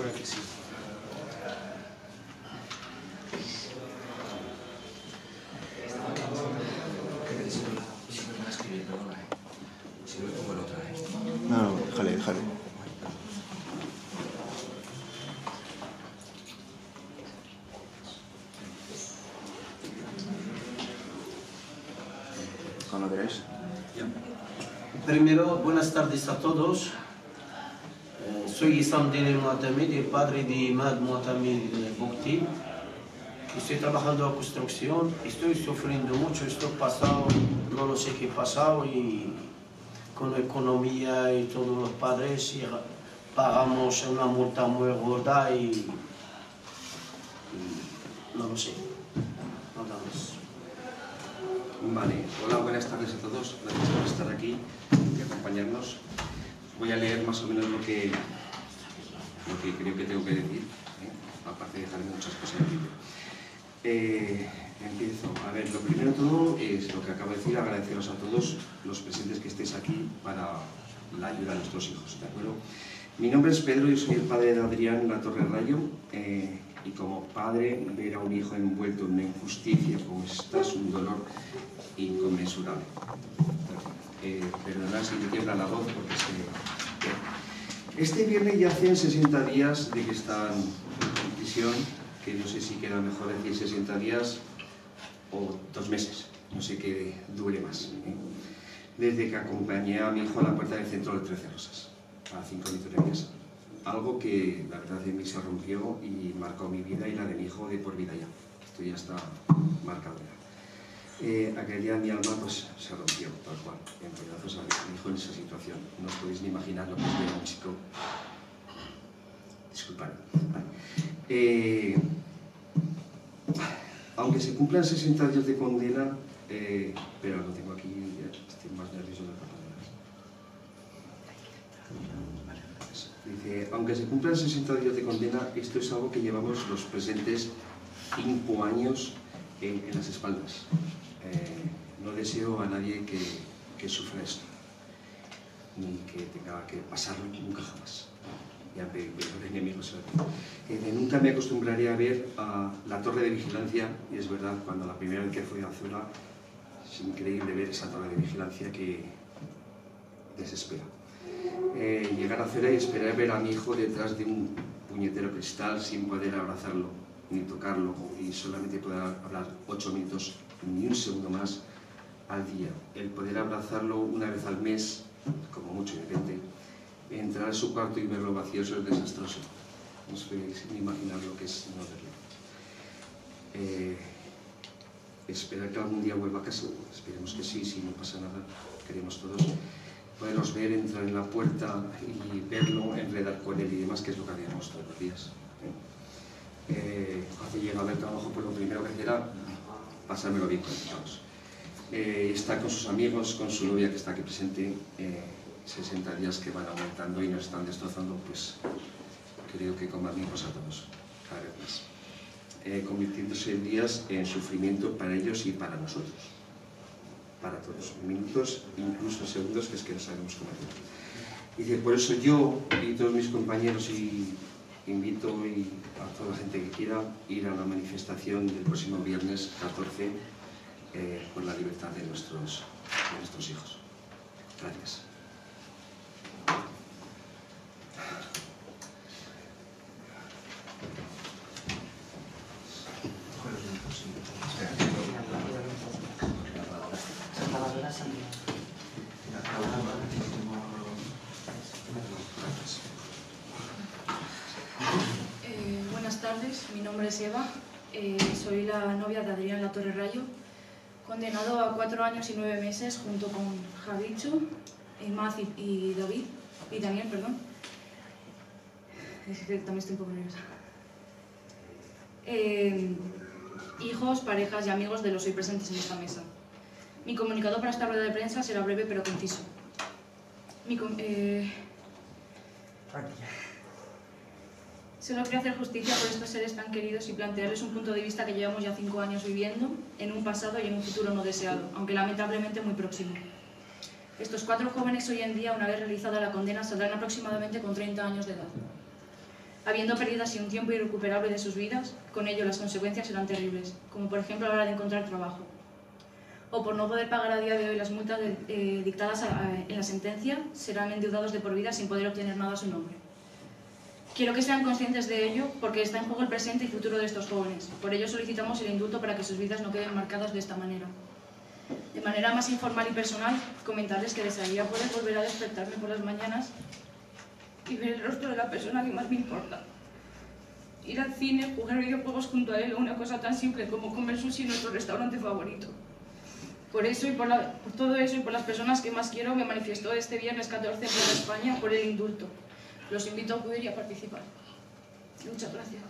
supone que sí. No, déjale. ¿Cuándo queréis? Primero, buenas tardes a todos. Soy Isam Dine Muatamid, el padre de Imad Muatamid Bukti. Estoy trabajando en construcción, estoy sufriendo mucho, estoy pasado, no lo sé qué ha pasado, y con la economía y todos los padres y pagamos una multa muy gorda y no lo sé, nada más. Vale, hola, buenas tardes a todos, gracias por estar aquí y acompañarnos. Voy a leer más o menos lo que creo que tengo que decir, aparte de dejarme muchas cosas en el vídeo. Empiezo. A ver, lo primero de todo es lo que acabo de decir, agradeceros a todos los presentes que estéis aquí para la ayuda a nuestros hijos, ¿de acuerdo? Mi nombre es Pedro, yo soy el padre de Adrián Latorre Rayo, y como padre, ver a un hijo envuelto en una injusticia como esta es un dolor inconmensurable. Perdonad si me tiembla la voz porque es que... Este viernes ya hacen 60 días de que están en prisión, que no sé si queda mejor decir 60 días o 2 meses, no sé qué dure más. Desde que acompañé a mi hijo a la puerta del centro del 13 Rosas, a 5 metros de mi casa. Algo que la verdad en mí se rompió y marcó mi vida y la de mi hijo de por vida ya. Esto ya está marcado ya. Aquel día mi alma pues se rompió, tal cual, en pedazos a mi hijo en esa situación. No os podéis ni imaginar lo que es ver a un chico. Disculpad. Aunque se cumplan 60 años de condena, pero lo tengo aquí, ya estoy más nervioso de la palabra. Dice, aunque se cumplan 60 días de condena, esto es algo que llevamos los presentes 5 años en las espaldas. No deseo a nadie que sufra esto, ni que tenga que pasarlo nunca jamás. Ya peor enemigos. Nunca me acostumbraré a ver a la torre de vigilancia, y es verdad, cuando la primera vez que fui a Azura, es increíble ver esa torre de vigilancia que desespera. Llegar a Azura y esperar ver a mi hijo detrás de un puñetero cristal sin poder abrazarlo ni tocarlo y solamente poder hablar 8 minutos, ni un segundo más al día. El poder abrazarlo una vez al mes, como mucho de repente, entrar a su cuarto y verlo vacío, eso es desastroso. No os podéis ni imaginar lo que es no verlo. Esperar que algún día vuelva a casa, esperemos que sí, si no pasa nada, queremos todos. Poderlos ver, entrar en la puerta y verlo, enredar con él y demás, que es lo que hacíamos todos los días. Hace llegado al trabajo, pues lo primero que hacía era pasármelo bien con todos. Estar con sus amigos, con su novia que está aquí presente, 60 días que van aumentando y nos están destrozando, pues creo que como amigos a todos, cada vez más. Convirtiéndose en días en sufrimiento para ellos y para nosotros, para todos, minutos, incluso segundos, que es que no sabemos cómo hacer. Dice, por eso yo y todos mis compañeros invito a toda la gente que quiera ir a la manifestación del próximo viernes 14 por la libertad de nuestros hijos. Gracias. Buenas tardes, mi nombre es Eva, soy la novia de Adrián Latorre Rayo, condenado a 4 años y 9 meses junto con Javicho, Imad y Daniel, perdón. Es que también estoy un poco nerviosa. Hijos, parejas y amigos de los hoy presentes en esta mesa. Mi comunicado para esta rueda de prensa será breve pero conciso. Solo quiero hacer justicia por estos seres tan queridos y plantearles un punto de vista que llevamos ya 5 años viviendo, en un pasado y en un futuro no deseado, aunque lamentablemente muy próximo. Estos 4 jóvenes hoy en día, una vez realizada la condena, saldrán aproximadamente con 30 años de edad. habiendo perdido así un tiempo irrecuperable de sus vidas. Con ello las consecuencias serán terribles, como por ejemplo a la hora de encontrar trabajo, o por no poder pagar a día de hoy las multas dictadas en la sentencia, serán endeudados de por vida sin poder obtener nada a su nombre. Quiero que sean conscientes de ello porque está en juego el presente y futuro de estos jóvenes. Por ello solicitamos el indulto para que sus vidas no queden marcadas de esta manera. De manera más informal y personal, comentarles que desearía poder volver a despertarme por las mañanas y ver el rostro de la persona que más me importa. Ir al cine, jugar videojuegos junto a él o una cosa tan simple como comer sushi en nuestro restaurante favorito. Por eso y por todo eso y por las personas que más quiero, me manifiesto este viernes 14 en Plaza España por el indulto. Los invito a acudir y a participar. Muchas gracias.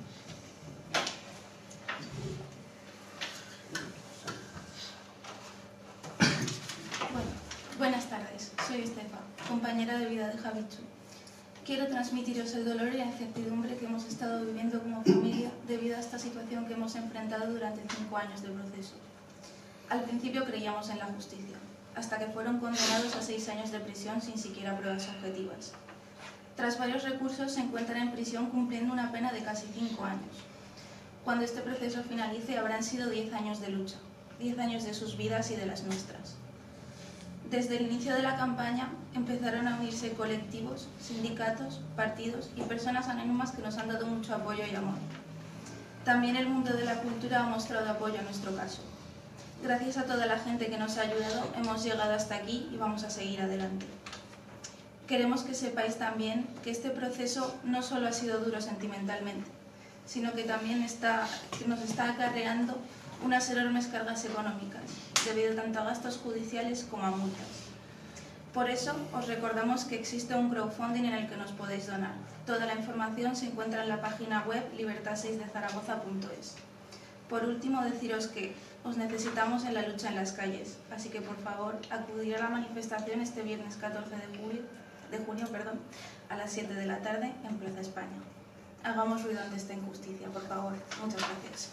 Buenas tardes, soy Estefa, compañera de vida de Javichu. Quiero transmitiros el dolor y la incertidumbre que hemos estado viviendo como familia debido a esta situación que hemos enfrentado durante 5 años de proceso. Al principio creíamos en la justicia, hasta que fueron condenados a 6 años de prisión sin siquiera pruebas objetivas. Tras varios recursos se encuentran en prisión cumpliendo una pena de casi 5 años. Cuando este proceso finalice habrán sido 10 años de lucha, 10 años de sus vidas y de las nuestras. Desde el inicio de la campaña empezaron a unirse colectivos, sindicatos, partidos y personas anónimas que nos han dado mucho apoyo y amor. También el mundo de la cultura ha mostrado apoyo a nuestro caso. Gracias a toda la gente que nos ha ayudado, hemos llegado hasta aquí y vamos a seguir adelante. Queremos que sepáis también que este proceso no solo ha sido duro sentimentalmente, sino que también nos está acarreando unas enormes cargas económicas, debido tanto a gastos judiciales como a multas. Por eso, os recordamos que existe un crowdfunding en el que nos podéis donar. Toda la información se encuentra en la página web libertad6dezaragoza.es. Por último, deciros que os necesitamos en la lucha en las calles, así que por favor, acudir a la manifestación este viernes 14 de junio a las 7 de la tarde en Plaza España. Hagamos ruido ante esta injusticia, por favor. Muchas gracias.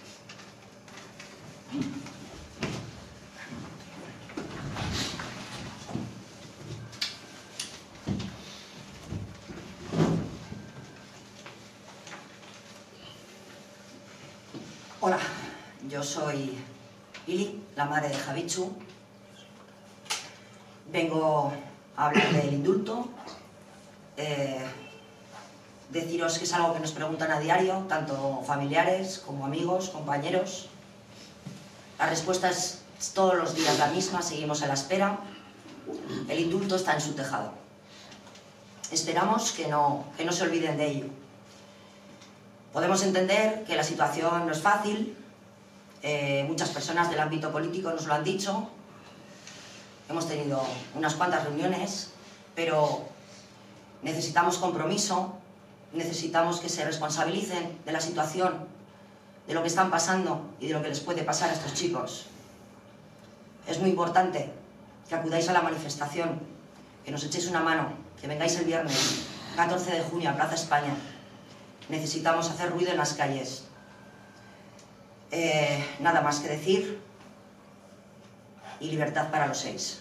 Hola, yo soy Ili, la madre de Javichu. Vengo a hablar del indulto. Deciros que es algo que nos preguntan a diario, tanto familiares como amigos, compañeros. La respuesta es todos los días la misma, seguimos a la espera. El indulto está en su tejado. Esperamos que no se olviden de ello. Podemos entender que la situación no es fácil, muchas personas del ámbito político nos lo han dicho, hemos tenido unas cuantas reuniones, pero necesitamos compromiso, necesitamos que se responsabilicen de la situación, de lo que están pasando y de lo que les puede pasar a estos chicos. Es muy importante que acudáis a la manifestación, que nos echéis una mano, que vengáis el viernes 14 de junio a Plaza España. Necesitamos hacer ruido en las calles. Nada más que decir, y libertad para los 6.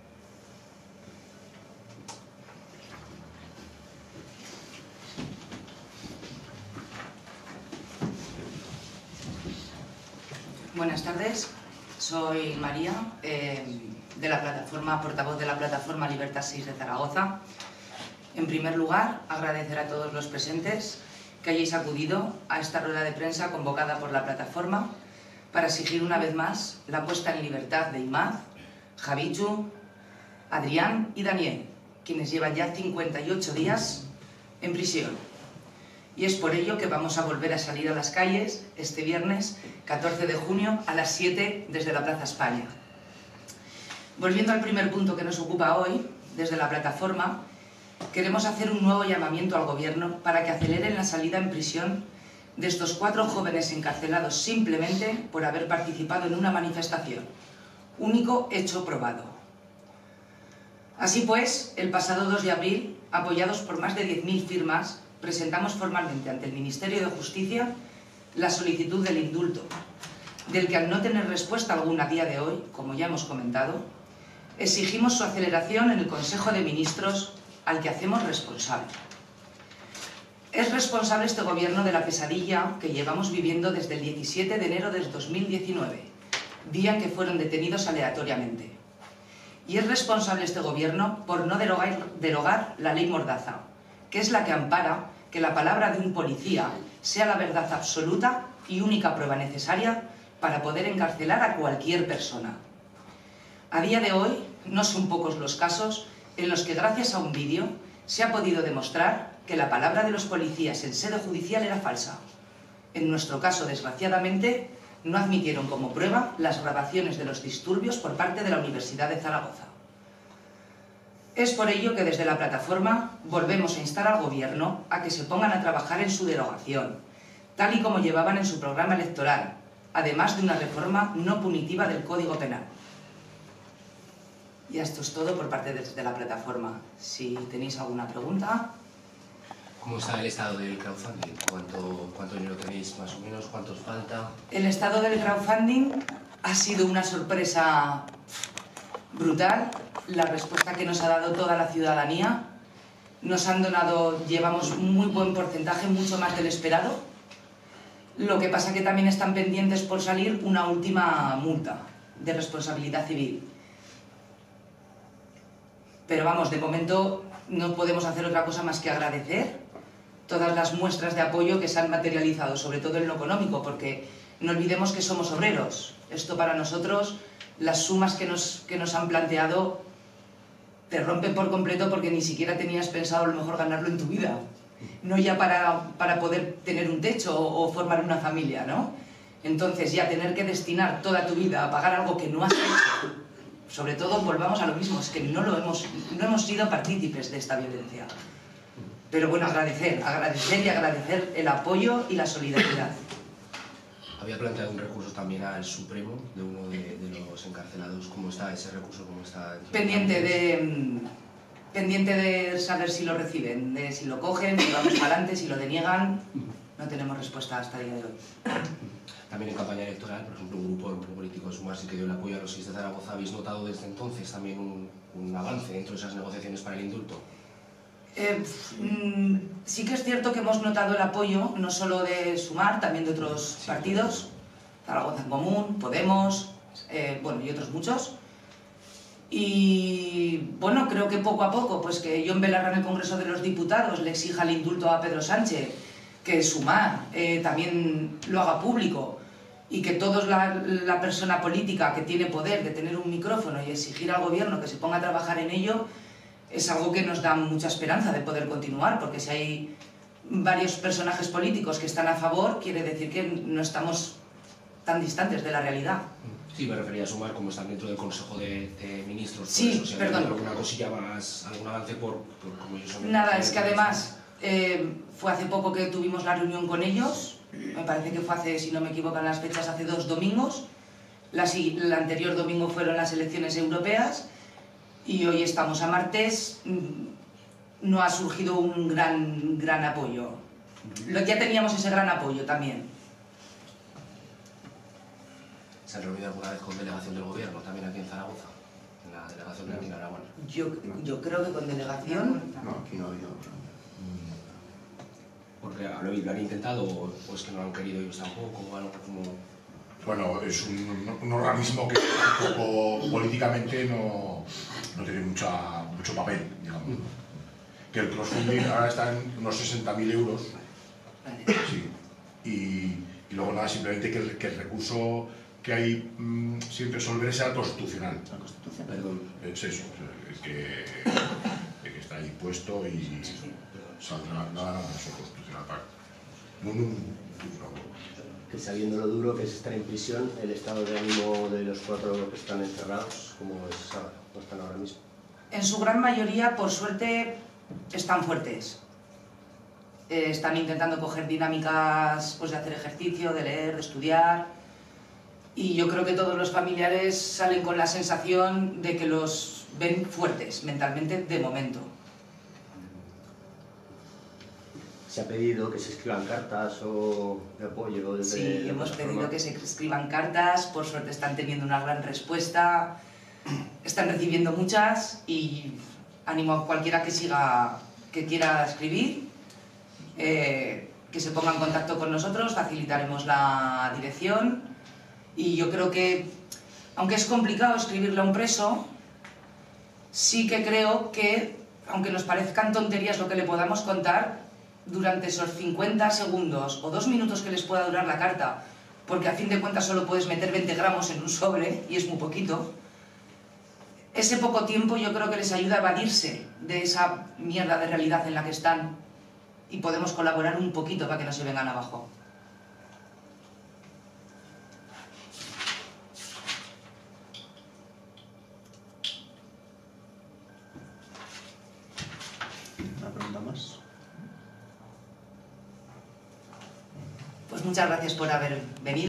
Buenas tardes, soy María, de la plataforma, portavoz de la plataforma Libertad 6 de Zaragoza. En primer lugar, agradecer a todos los presentes que hayáis acudido a esta rueda de prensa convocada por la plataforma para exigir una vez más la puesta en libertad de Imad, Javichu, Adrián y Daniel, quienes llevan ya 58 días en prisión. Y es por ello que vamos a volver a salir a las calles este viernes 14 de junio a las 7 desde la Plaza España. Volviendo al primer punto que nos ocupa hoy, desde la plataforma, queremos hacer un nuevo llamamiento al Gobierno para que aceleren la salida en prisión de estos 4 jóvenes encarcelados simplemente por haber participado en una manifestación. Único hecho probado. Así pues, el pasado 2 de abril, apoyados por más de 10.000 firmas, presentamos formalmente ante el Ministerio de Justicia la solicitud del indulto, del que al no tener respuesta alguna a día de hoy, como ya hemos comentado, exigimos su aceleración en el Consejo de Ministros, al que hacemos responsable. Es responsable este gobierno de la pesadilla que llevamos viviendo desde el 17 de enero del 2019, día en que fueron detenidos aleatoriamente. Y es responsable este gobierno por no derogar la ley Mordaza, que es la que ampara que la palabra de un policía sea la verdad absoluta y única prueba necesaria para poder encarcelar a cualquier persona. A día de hoy, no son pocos los casos en los que gracias a un vídeo se ha podido demostrar que la palabra de los policías en sede judicial era falsa. En nuestro caso, desgraciadamente, no admitieron como prueba las grabaciones de los disturbios por parte de la Universidad de Zaragoza. Es por ello que desde la plataforma volvemos a instar al Gobierno a que se pongan a trabajar en su derogación, tal y como llevaban en su programa electoral, además de una reforma no punitiva del Código Penal. Y esto es todo por parte de la plataforma. Si tenéis alguna pregunta... ¿Cómo está el estado del crowdfunding? ¿Cuánto dinero tenéis más o menos? ¿Cuántos falta? El estado del crowdfunding ha sido una sorpresa brutal. La respuesta que nos ha dado toda la ciudadanía. Nos han donado, llevamos un muy buen porcentaje, mucho más del esperado. Lo que pasa que también están pendientes por salir una última multa de responsabilidad civil. Pero vamos, de momento no podemos hacer otra cosa más que agradecer todas las muestras de apoyo que se han materializado, sobre todo en lo económico, porque no olvidemos que somos obreros. Esto para nosotros, las sumas que nos han planteado te rompen por completo porque ni siquiera tenías pensado a lo mejor ganarlo en tu vida. No ya para poder tener un techo o formar una familia, ¿no? Entonces ya tener que destinar toda tu vida a pagar algo que no has hecho, sobre todo volvamos a lo mismo, es que no hemos sido partícipes de esta violencia. Pero bueno, agradecer el apoyo y la solidaridad. Había planteado un recurso también al Supremo de uno de los encarcelados. ¿Cómo está ese recurso? ¿Cómo está? Pendiente de saber si lo reciben, de si lo cogen, si vamos para adelante, si lo deniegan. No tenemos respuesta hasta el día de hoy. También en campaña electoral, por ejemplo, un grupo político Sumarse que dio el apoyo a los 6 de Zaragoza. ¿Habéis notado desde entonces también un avance dentro de esas negociaciones para el indulto? Sí que es cierto que hemos notado el apoyo, no solo de Sumar, también de otros partidos, Zaragoza en Común, Podemos, bueno, y otros muchos. Y bueno, creo que poco a poco, pues que Jon Belarra en el Congreso de los Diputados le exija el indulto a Pedro Sánchez, que Sumar también lo haga público, y que toda la persona política que tiene poder de tener un micrófono y exigir al gobierno que se ponga a trabajar en ello, es algo que nos da mucha esperanza de poder continuar, porque si hay varios personajes políticos que están a favor, quiere decir que no estamos tan distantes de la realidad. Sí, me refería a Sumar, como están dentro del Consejo de Ministros. Sí, eso, si perdón. ¿Alguna cosilla más, algún avance por como ellos son? Nada, es que además fue hace poco que tuvimos la reunión con ellos, me parece que fue hace, si no me equivoco en las fechas, hace 2 domingos. El anterior domingo fueron las elecciones europeas y hoy estamos a martes. No ha surgido un gran apoyo. Ya teníamos ese gran apoyo también. ¿Se han reunido alguna vez con delegación del gobierno también aquí en Zaragoza? En la delegación de Martín Aragón. Yo creo que con delegación... No, aquí no ha habido. Porque lo han intentado o es que no lo han querido ellos tampoco o algo como... Bueno, es un organismo que tampoco políticamente no tiene mucho papel, digamos. Que el crowdfunding ahora está en unos 60.000 euros. Sí. Y luego nada, simplemente que el recurso que hay sin resolver sea el constitucional. Perdón. Es eso, que está ahí puesto y saldrá nada eso constitucional. Que sabiendo lo duro que es estar en prisión, el estado de ánimo de los 4 que están encerrados, ¿cómo están ahora mismo? En su gran mayoría, por suerte, están fuertes. Están intentando coger dinámicas pues, de hacer ejercicio, de leer, de estudiar. Y yo creo que todos los familiares salen con la sensación de que los ven fuertes mentalmente de momento. ¿Se ha pedido que se escriban cartas o de apoyo? Sí, hemos pedido que se escriban cartas, por suerte están teniendo una gran respuesta, están recibiendo muchas y animo a cualquiera que quiera escribir que se ponga en contacto con nosotros, facilitaremos la dirección y yo creo que, aunque es complicado escribirle a un preso, sí que creo que, aunque nos parezcan tonterías lo que le podamos contar, durante esos 50 segundos o 2 minutos que les pueda durar la carta, porque a fin de cuentas solo puedes meter 20 gramos en un sobre y es muy poquito, ese poco tiempo yo creo que les ayuda a evadirse de esa mierda de realidad en la que están y podemos colaborar un poquito para que no se vengan abajo. ¿Una pregunta más? Pues muchas gracias por haber venido.